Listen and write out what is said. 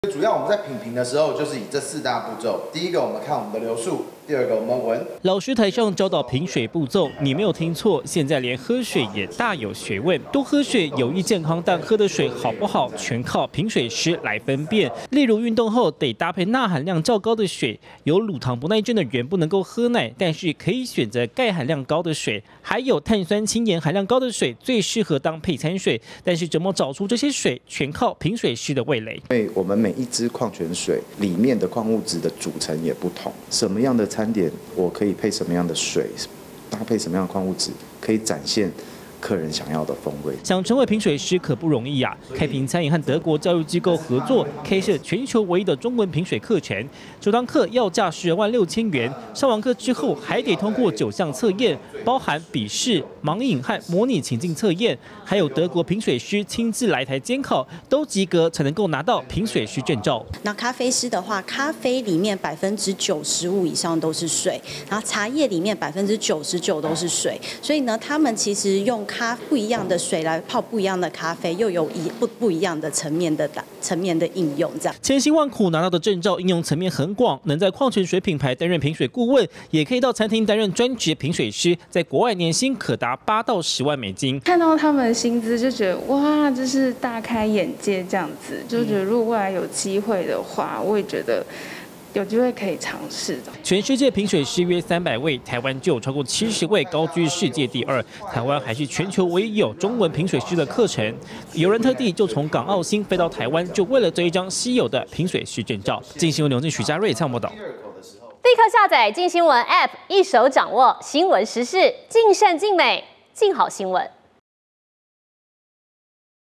主要我们在品评的时候，就是以这4大步骤。第一个，我们看我们的流速；第二个，我们闻。 老师台上教导品水步骤，你没有听错，现在连喝水也大有学问。多喝水有益健康，但喝的水好不好，全靠品水师来分辨。例如运动后得搭配钠含量较高的水，有乳糖不耐症的人不能够喝奶，但是可以选择钙含量高的水，还有碳酸氢盐含量高的水最适合当配餐水。但是怎么找出这些水，全靠品水师的味蕾。 因为我们每一支矿泉水里面的矿物质的组成也不同，什么样的餐点我可以配什么样的水，搭配什么样的矿物质，可以展现客人想要的风味。 想成为品水师可不容易啊！开平餐饮和德国教育机构合作，开设全球唯一的中文品水课程。首堂课要价12.6万，上完课之后还得通过9项测验，包含笔试、盲饮和模拟情境测验，还有德国品水师亲自来台监考，都及格才能够拿到品水师证照。 那咖啡师的话，咖啡里面95%以上都是水，然后茶叶里面99%都是水，所以呢，他们其实用不一样的水来泡不一样的咖啡，又有不一样的层面的应用，这样。 千辛万苦拿到的证照，应用层面很广，能在矿泉水品牌担任品水顾问，也可以到餐厅担任专职品水师，在国外年薪可达8到10万美金。 看到他们的薪资就觉得哇，就是大开眼界这样子，就觉得如果未来有机会的话，我也觉得有机会可以尝试的。 全世界品水师约300位，台湾就有超过70位，高居世界第2。台湾还是全球唯一有中文品水师的课程。有人特地就从港澳新飞到台湾，就为了这一张稀有的品水师证照。镜新闻刘静、许家瑞报道。 立刻下载镜新闻 App， 一手掌握新闻时事，尽善尽美，尽好新闻。